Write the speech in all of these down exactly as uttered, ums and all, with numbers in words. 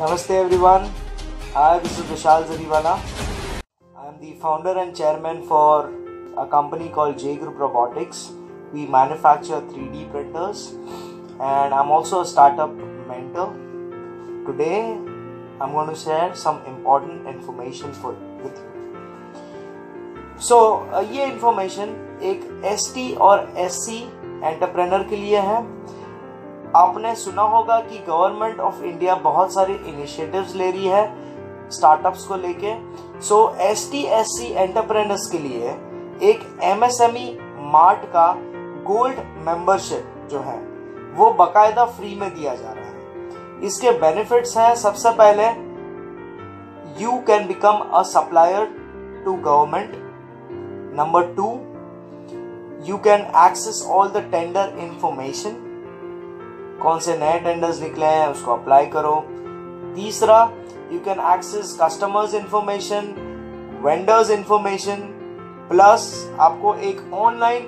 Namaste everyone. Hi, this is Vishal Zariwala. I am the founder and chairman for a company called J Group Robotics. We manufacture three D printers and I'm also a startup mentor. Today I'm going to share some important information for with you. So uh, ये information एक S T और S C entrepreneur के लिए है. आपने सुना होगा कि गवर्नमेंट ऑफ इंडिया बहुत सारे इनिशिएटिव्स ले रही है स्टार्टअप्स को लेके. So S T S C entrepreneurs के लिए एक M S M E mart का गोल्ड मेंबरशिप जो है वो बकायदा फ्री में दिया जा रहा है. इसके बेनिफिट्स हैं, सबसे पहले you can become a supplier to government. Number two, you can access all the tender information. कौन से नए टेंडर्स निकले हैं उसको अप्लाई करो. तीसरा, you can access customers information, vendors information, plus आपको एक ऑनलाइन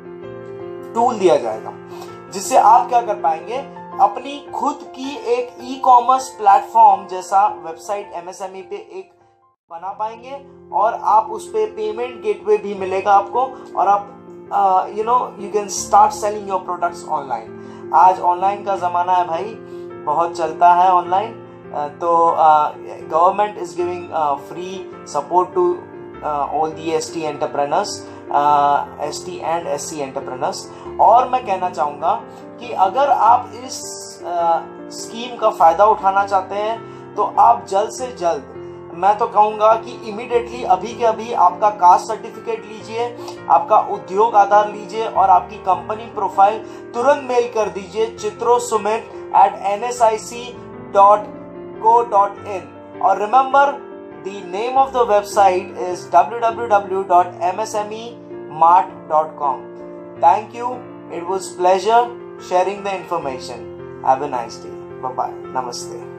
टूल दिया जाएगा जिससे आप क्या कर पाएंगे, अपनी खुद की एक ई कॉमर्स प्लेटफॉर्म जैसा website M S M E पे एक बना पाएंगे और आप उस पे पेमेंट गेटवे भी मिलेगा आपको और आप you know you can start selling your products online. आज ऑनलाइन का ज़माना है भाई, बहुत चलता है ऑनलाइन. तो government is giving free support to all the S T entrepreneurs, S T and S C entrepreneurs. और मैं कहना चाहूँगा कि अगर आप इस स्कीम uh, का फ़ायदा उठाना चाहते हैं तो आप जल्द से जल्द, मैं तो कहूँगा कि इमीडिएटली अभी के अभी आपका कास्ट सर्टिफिकेट लीजिए, आपका उद्योग आधार लीजिए और आपकी कंपनी प्रोफाइल तुरंत मेल कर दीजिए Chitro Sumit at N S I C dot co dot in. और remember the name of the website is W W W dot M S M E mart dot com. Thank you. It was pleasure sharing the information. Have a nice day. Bye bye. Namaste.